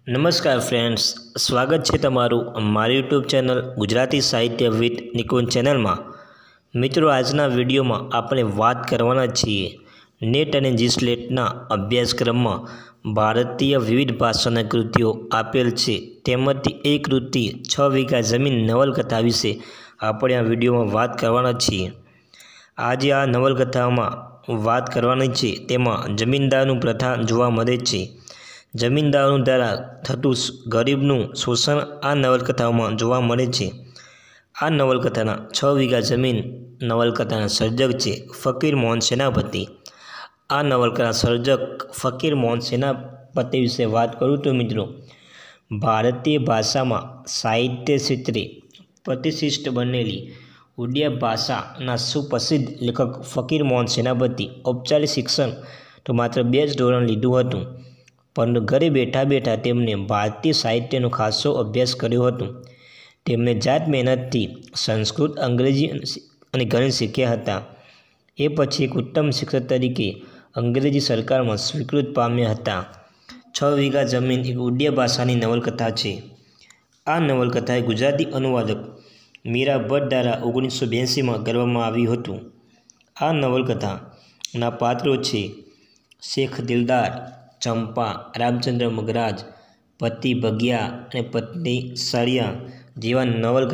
નમસ્કાર ફ્રેન્ડ્સ, સ્વાગત છે તમારું મારી યુટ્યુબ ચેનલ ગુજરાતી સાહિત્ય વિથ નિકુંજ ચેનલમાં। મિત્રો, આજના વિડીયોમાં આપણે વાત કરવાના છીએ નેટ અને જીસ્લેટના અભ્યાસક્રમમાં ભારતીય વિવિધ ભાષાના કૃતિઓ આપેલ છે તેમાંથી એક કૃતિ 6 વીઘા જમીન નવલકથા વિશે આપણે આ વિડીયોમાં વાત કરવાના છીએ। આજે આ નવલકથામાં વાત કરવાની છે તેમાં જમીનદારનું પ્રથા જોવા મળે છે। જમીનદારો દ્વારા થતું ગરીબનું શોષણ આ નવલકથાઓમાં જોવા મળે છે। આ નવલકથાના 6 વીઘા જમીન નવલકથાના સર્જક છે ફકીર મોહન સેનાપતિ। આ નવલકથાના સર્જક ફકીર મોહન સેનાપતિ વિશે વાત કરું તો મિત્રો, ભારતીય ભાષામાં સાહિત્ય ક્ષેત્રે પ્રતિષ્ઠિત બનેલી ઉડિયા ભાષાના સુપ્રસિદ્ધ લેખક ફકીર મોહન સેનાપતિ ઔપચારિક શિક્ષણ તો માત્ર 2 જ ધોરણ લીધું હતું, પરંતુ ઘરે બેઠા બેઠા તેમણે ભારતીય સાહિત્યનો ખાસો અભ્યાસ કર્યો હતો। તેમણે જાત મહેનતથી સંસ્કૃત, અંગ્રેજી અને ગણિત શીખ્યા હતા। એ પછી એક ઉત્તમ શિક્ષક તરીકે અંગ્રેજી સરકારમાં સ્વીકૃત પામ્યા હતા। 6 વીઘા જમીન એક ઉડિયા ભાષાની નવલકથા છે। આ નવલકથા ગુજરાતી અનુવાદક મીરા ભટ્ટ દ્વારા 1982માં કરવામાં આવ્યું હતું। આ નવલકથાના પાત્રો છે શેખ દિલદાર, ચંપા, રામચંદ્ર મગરાજ, પતિ ભગિયા અને પત્ની સળિયા જેવા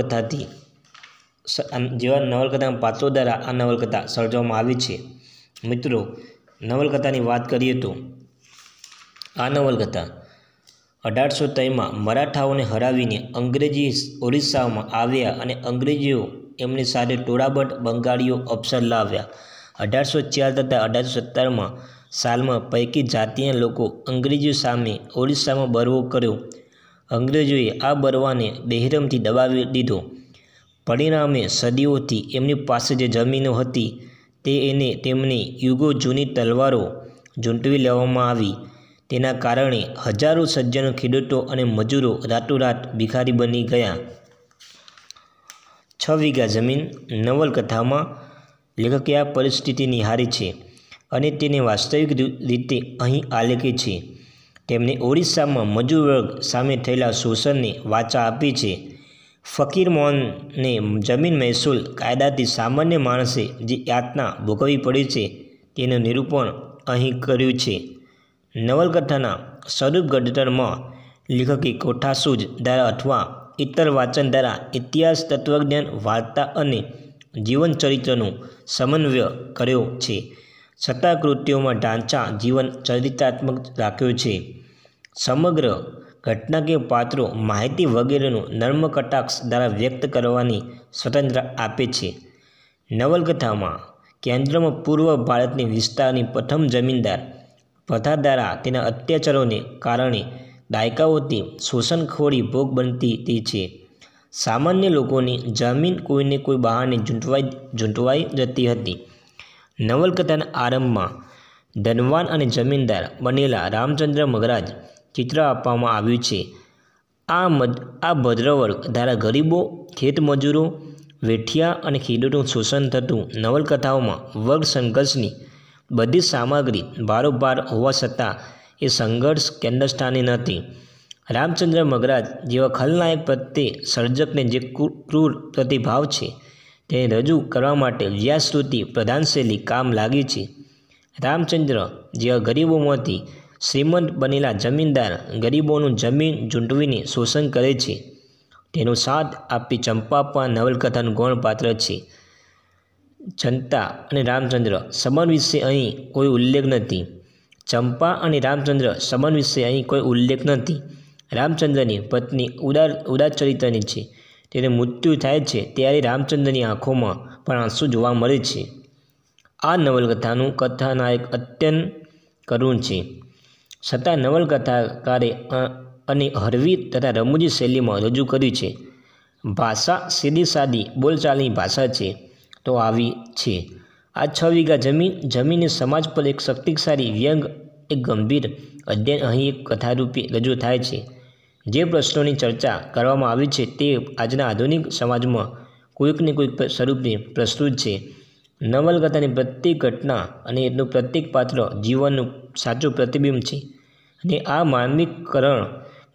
નવલકથાના પાત્રો દ્વારા આ નવલકથા સર્જવામાં આવી છે। મિત્રો, નવલકથાની વાત કરીએ તો આ નવલકથા 1803માં મરાઠાઓને હરાવીને અંગ્રેજી ઓરિસ્સામાં આવ્યા અને અંગ્રેજીઓ એમની સાથે ટોળાબંધ બંગાળીઓ અફસર લાવ્યા। 1804 તથા 1817 સાલમાં પૈકી જાતિના લોકો અંગ્રેજીઓ સામે ઓરિસ્સામાં બળવો કર્યો। અંગ્રેજોએ આ બળવાને બહેરમથી દબાવી દીધો। પરિણામે સદીઓથી એમની પાસે જે જમીનો હતી એને તેમની યુગો જૂની તલવારો ઝૂંટવી લેવામાં આવી। તેના કારણે હજારો સજ્જનો ખેડૂતો અને મજૂરો રાતોરાત ભિખારી બની ગયા। 6 વીઘા જમીન નવલકથામાં લેખકે આ પરિસ્થિતિ નિહાળી છે અને તેને વાસ્તવિક રીતે અહીં આલેખી છે। તેમણે ઓરિસ્સામાં મજૂર વર્ગ સામે થયેલા શોષણને વાચા આપી છે। ફકીર મોહને જમીન મહેસૂલ કાયદાથી સામાન્ય માણસે જે યાતના ભોગવવી પડે છે તેનું નિરૂપણ અહીં કર્યું છે। નવલકથાના સ્વરૂપ ઘડતરમાં લેખકે કોઠાસૂઝ દ્વારા અથવા ઇતર વાંચન દ્વારા ઇતિહાસ, તત્વજ્ઞાન, વાર્તા અને જીવનચરિત્રનો સમન્વય કર્યો છે, છતાં કૃતિઓમાં ઢાંચા જીવન ચરિત્રાત્મક રાખ્યો છે। સમગ્ર ઘટનાકીય પાત્રો, માહિતી વગેરેનું નર્મ કટાક્ષ દ્વારા વ્યક્ત કરવાની સ્વતંત્રતા આપે છે। નવલકથામાં કેન્દ્રમાં પૂર્વ ભારતની વિસ્તારની પ્રથમ જમીનદાર પ્રથા દ્વારા તેના અત્યાચારોને કારણે દાયકાઓથી શોષણખોરી ભોગ બનતી તે છે। સામાન્ય લોકોની જમીન કોઈને કોઈ બહાને ઝૂંટવાઈ જતી હતી। નવલકથાના આરંભમાં ધનવાન અને જમીનદાર બનેલા રામચંદ્ર મગરાજ ચિત્ર આપવામાં આવ્યું છે। આ ભદ્રવર્ગ દ્વારા ગરીબો, ખેતમજૂરો, વેઠિયા અને ખેડૂતોનું શોષણ થતું। નવલકથાઓમાં વર્ગ સંઘર્ષની બધી સામગ્રી ભારોભાર હોવા છતાં એ સંઘર્ષ કેન્દ્રસ્થાને નથી। રામચંદ્ર મગરાજ જેવા ખલનાયક પ્રત્યે સર્જકને જે ક્રૂર પ્રતિભાવ છે તેને રજૂ કરવા માટે વ્યાસશ્રુતિ પ્રધાન શૈલી કામ લાગી છે। રામચંદ્ર જેવા ગરીબોમાંથી શ્રીમંત બનેલા જમીનદાર ગરીબોનું જમીન ઝૂંટવીને શોષણ કરે છે તેનો સાથ આપી ચંપા પણ નવલકથાનું ગૌણ પાત્ર છે। ચંપા અને રામચંદ્ર સંબંધ વિશે અહીં કોઈ ઉલ્લેખ નથી। ચંપા અને રામચંદ્ર સંબંધ વિશે અહીં કોઈ ઉલ્લેખ નથી। રામચંદ્રની પત્ની ઉદાર ચરિત્રની છે। તેને મૃત્યુ થાય છે ત્યારે રામચંદ્રની આંખોમાં પણ આંસુ જોવા મળે છે। આ નવલકથાનું કથાનાયક અત્યંત કરુણ છે, છતાં નવલકથાકારે અને હળવી તથા રમૂજી શૈલીમાં રજૂ કર્યું છે। ભાષા સીધી સાદી બોલચાલની ભાષા છે તો આવી છે। આ 6 વીઘા જમીન સમાજ પર એક શક્તિશાળી વ્યંગ, એક ગંભીર અધ્યયન અહીં એક કથારૂપે રજૂ થાય છે। જે પ્રશ્નોની ચર્ચા કરવામાં આવી છે તે આજના આધુનિક સમાજમાં કોઈકને કોઈક સ્વરૂપે પ્રસ્તુત છે। નવલકથાની પ્રત્યેક ઘટના અને એનું પ્રત્યેક પાત્ર જીવનનું સાચું પ્રતિબિંબ છે અને આ માનવીકરણ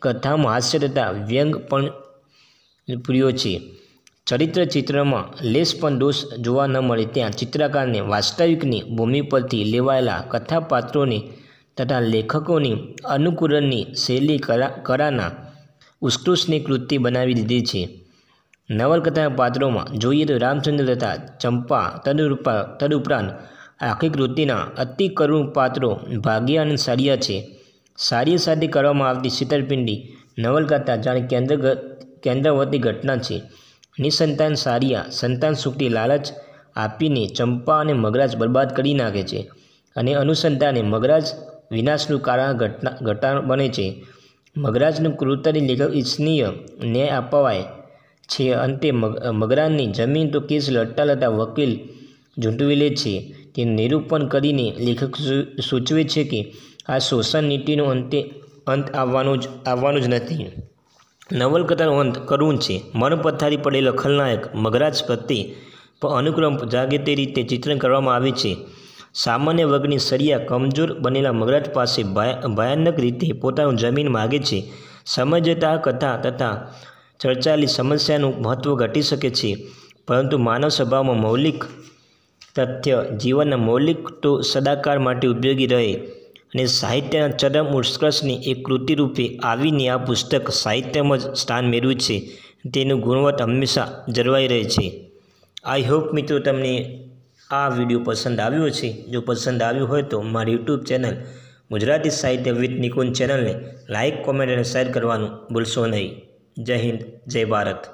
કથામાં હાસ્ય તથા વ્યંગ પણ પ્રિય છે. ચરિત્ર ચિત્રમાં લેશ પણ દોષ જોવા ન મળે ત્યાં ચિત્રકારને વાસ્તવિકની ભૂમિ પરથી લેવાયેલા કથાપાત્રોની તથા લેખકોની અનુકૂળનની શૈલી કળાના ઉત્કૃષ્ટની કૃતિ બનાવી દીધી છે. નવલકથાના પાત્રોમાં જોઈએ તો રામચંદ્ર તથા ચંપા, તદુપરાંત આખી કૃતિના અતિ કરુણ પાત્રો ભાગ્યા અને સારિયા છે. સારિયા સાથે કરવામાં આવતી છેતરપિંડી નવલકથા જાણે કેન્દ્રવર્તી ઘટના છે. નિસંતાન સારિયા સંતાન સુખની લાલચ આપીને ચંપા અને મગરાજ બરબાદ કરી નાખે છે અને અનુસંધાને મગરાજ વિનાશનું કારણ ઘટાડ બને છે. મગરાજનું ક્રૂરતાથી લેખક ઈચ્છનીય ન્યાય અપાવાય છે. અંતે મગરાજની જમીન તો કેસ લડતા વકીલ ઝૂંટવી લે છે. તે નિરૂપણ કરીને લેખક સૂચવે છે કે આ શોષણ નીતિનો અંત આવવાનો જ નથી. નવલકથાનો અંત કરુણ છે. મન પથારી પડેલો ખલનાયક મગરાજ પ્રત્યે પણ અનુક્રમ જાગે તે રીતે ચિત્રણ કરવામાં આવે છે. સામાન્ય વર્ગની સરિયા કમજોર બનેલા મગરાજ પાસે ભયાનક રીતે પોતાનું જમીન માગે છે. સમય જતાં આ કથા તથા ચર્ચાયેલી સમસ્યાનું મહત્ત્વ ઘટી શકે છે, પરંતુ માનવ સ્વભાવમાં મૌલિક તથ્ય જીવનના મૌલિક તો સદાકાળ માટે ઉપયોગી રહે અને સાહિત્યના ચરમ ઉત્કર્ષની એક કૃતિ રૂપે આવીને આ પુસ્તક સાહિત્યમાં જ સ્થાન મેળવ્યું છે. તેનું ગુણવત્તા હંમેશા જળવાઈ રહે છે. આઈ હોપ મિત્રો તમને આ વિડીયો પસંદ આવ્યો છે. જો પસંદ આવ્યું હોય તો મારી યુટ્યુબ ચેનલ ગુજરાતી સાહિત્ય વિથ નિકુંજ ચેનલને લાઇક, કોમેન્ટ અને શેર કરવાનું ભૂલશો નહીં. જય હિન્દ, જય ભારત.